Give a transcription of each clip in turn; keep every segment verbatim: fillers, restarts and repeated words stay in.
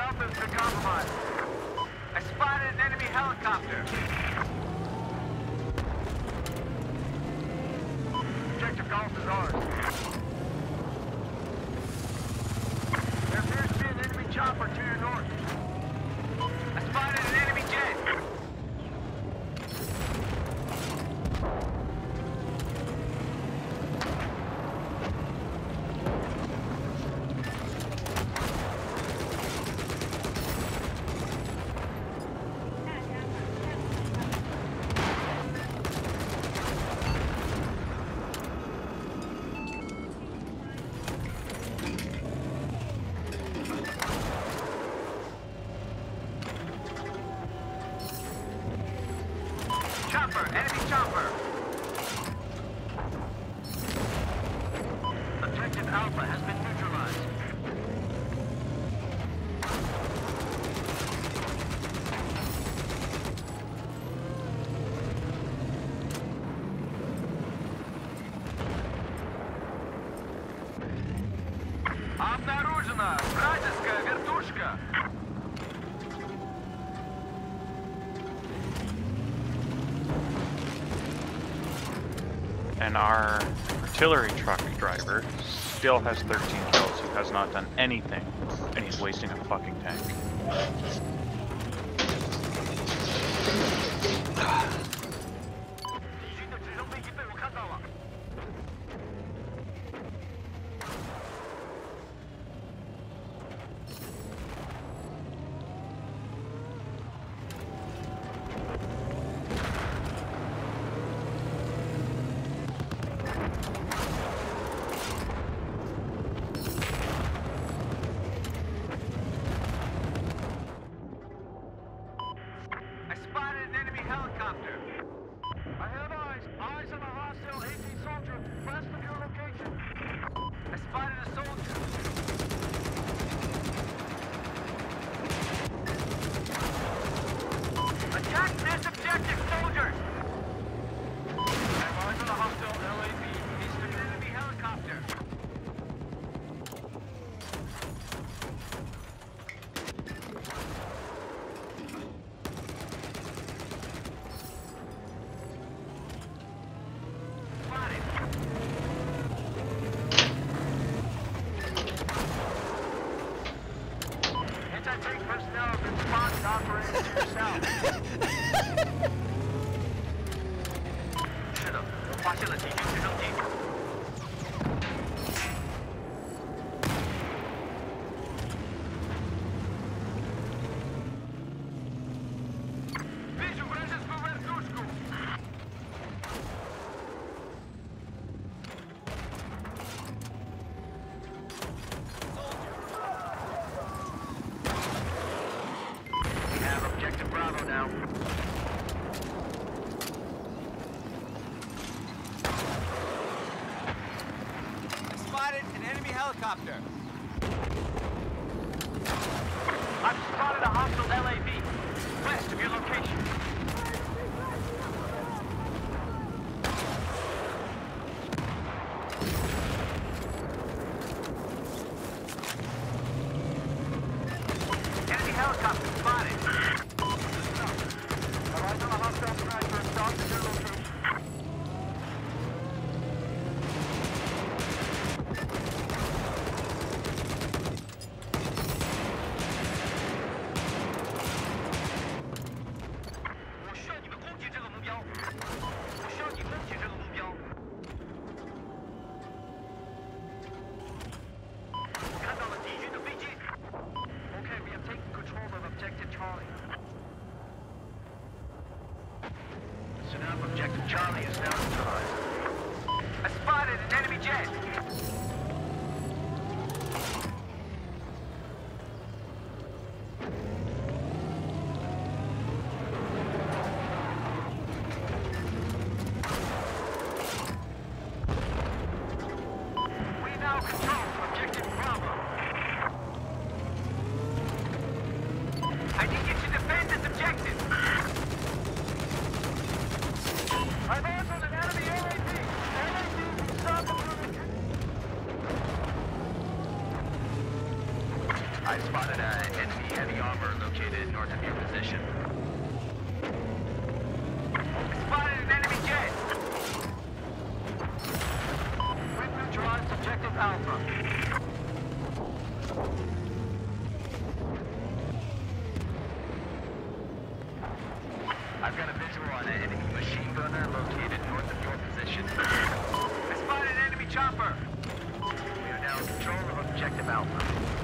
Alpha's been compromised. I spotted an enemy helicopter. Objective Golf is ours. There appears to be an enemy chopper to your north. I spotted an enemy jet. Chopper, enemy chopper. Objective Alpha has been neutralized. Обнаружена вражеская вертушка. And our artillery truck driver still has thirteen kills. He has not done anything, and he's wasting a fucking tank. Helicopter. I have eyes. Eyes on a hostile A T soldier west of your location. I spotted a soldier. Attack this objective, soldiers! I have eyes on a hostile L A V east of your enemy helicopter. Anti-tank personnel have been spotted operating to your south. 是的，我发现了敌军直升机。Вижу вражескую вертушку. Objective Bravo now. I spotted an enemy helicopter. I've spotted a hostile L A V west of your location. Enemy helicopter spotted. Okay, we have taken control of objective Charlie. So now I spotted an enemy heavy armor located north of your position. Spotted an enemy jet! We've neutralized objective Alpha. I've got a visual on an enemy machine gunner located north of your position. I spotted an enemy chopper! We are now in control of objective Alpha.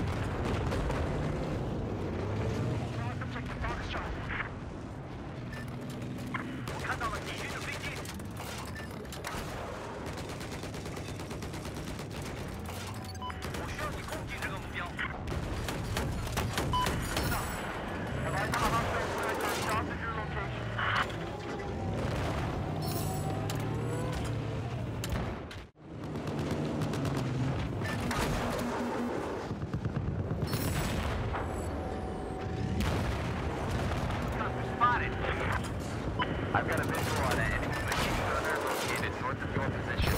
I've got a visual on an enemy machine gunner located north of your position.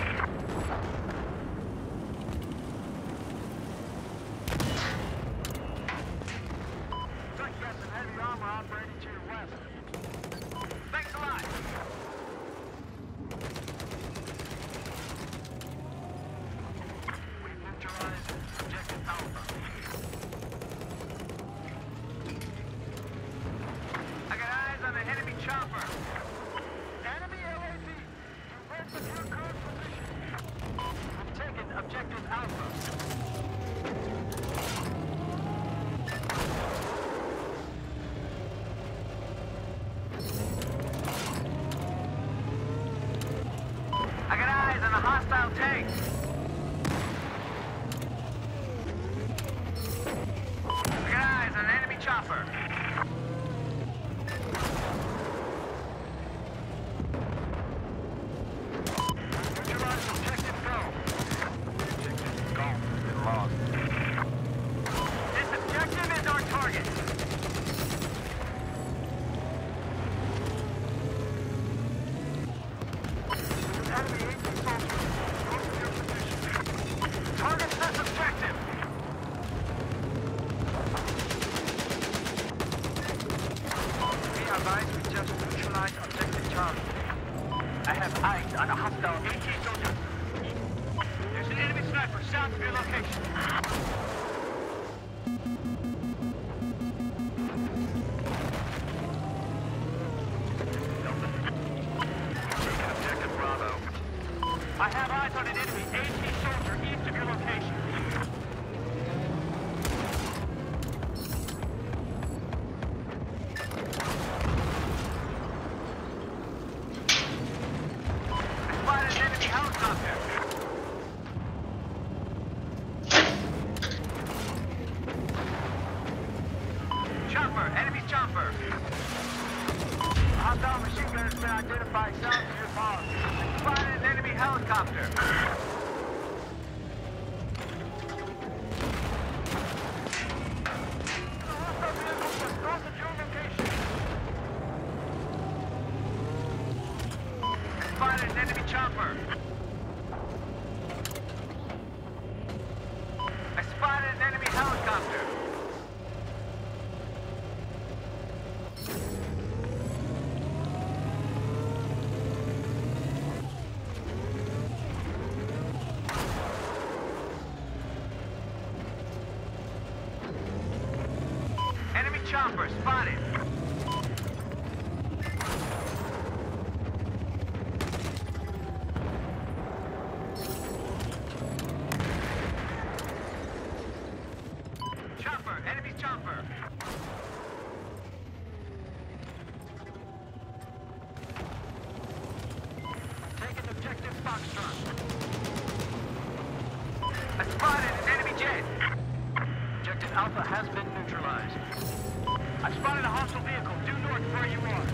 Looks like you got some heavy armor operating to your west. Thanks a lot! We've neutralized objective Alpha. I got eyes on an enemy chopper. Enemy L A V. Direct of your current position. We've taken objective Alpha. I got eyes on a hostile tank. I got eyes on an enemy chopper. Neutralize objective Golf. Objective Golf has been lost. This objective is our target. Enemy eighteen soldiers north of your position. Target this objective. Be advised, we just neutralized objective Charlie. I have eyes on a hostile AT soldier. There's an enemy sniper south of your location. Taking objective Bravo. I have eyes on an enemy AT soldier east of your location. Spotted an enemy helicopter. Chopper, enemy chopper. Hostile machine gun has been identified south of your boss. Spotted an enemy helicopter. Hostile vehicle just north of your location. Spotted an enemy chopper. I spotted an enemy helicopter. Enemy chopper spotted. Chopper, enemy chopper. Taking objective Foxtrot. I spotted an enemy jet. Objective Alpha has been neutralized. I spotted a hostile vehicle due north of where you are.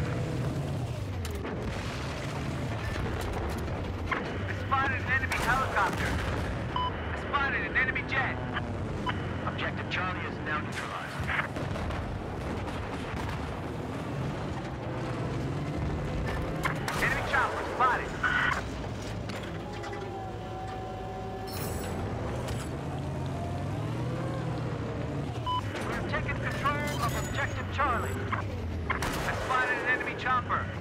I spotted an enemy helicopter. I spotted an enemy jet. Objective Charlie is now neutralized. Enemy chopper spotted. Charlie. I spotted an enemy chopper.